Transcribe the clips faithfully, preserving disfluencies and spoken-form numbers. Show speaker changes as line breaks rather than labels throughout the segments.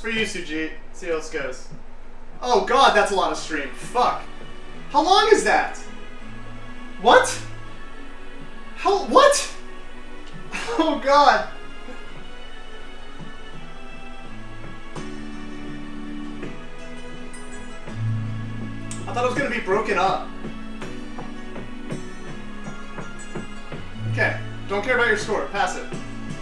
for you, Sujeet. See how this goes. Oh god, that's a lot of stream. Fuck. How long is that? What? How? What? Oh god. I thought it was gonna be broken up. Okay, don't care about your score. Pass it.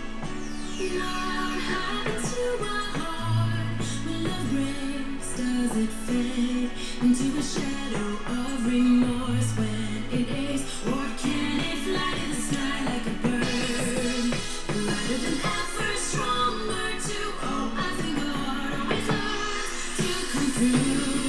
Does it fade into a shadow of remorse when it aches? Or can it fly to the sky like a bird? Lighter than ever, stronger too. Oh, I think a heart always learns to come through.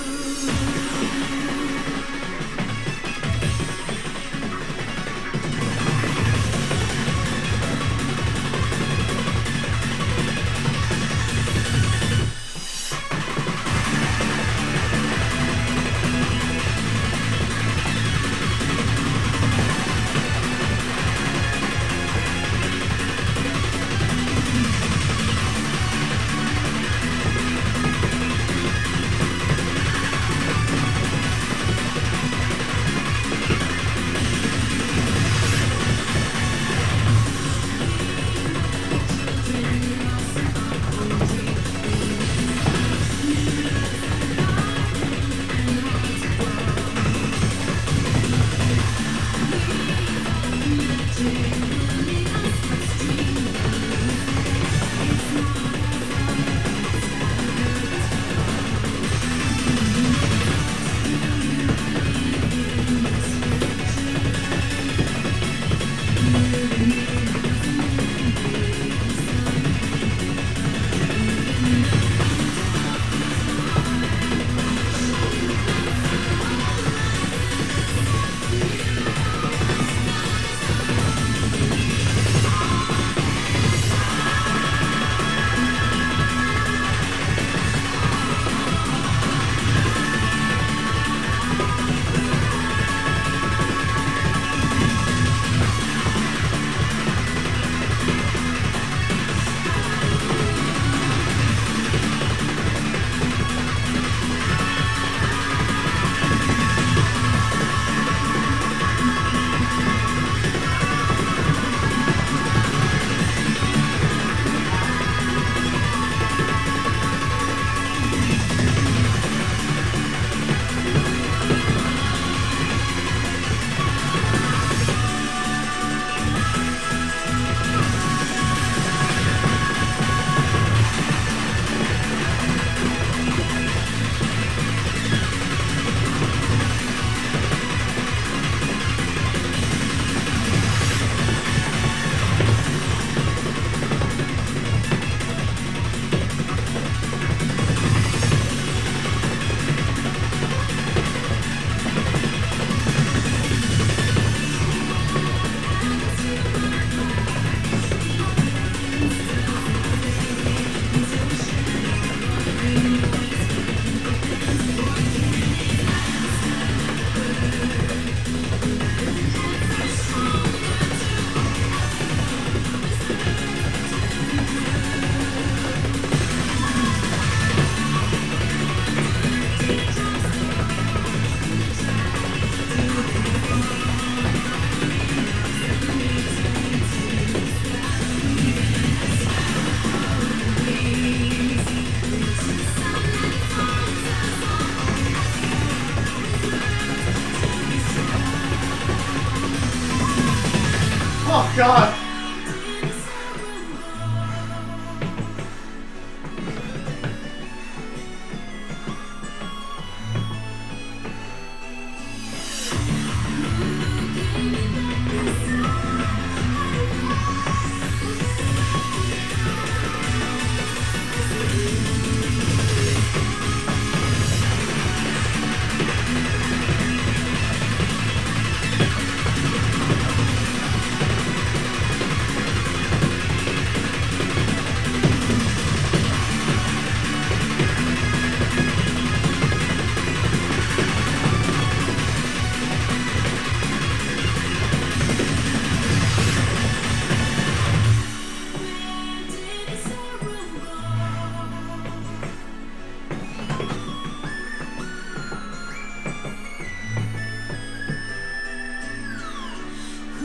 Oh god!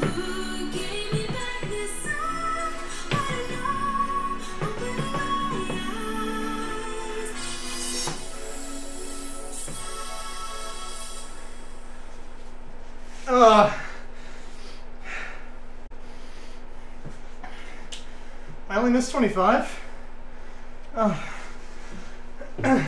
Ooh, gave me back this song. I don't know. Open my eyes.
Uh, I only missed twenty-five. Oh.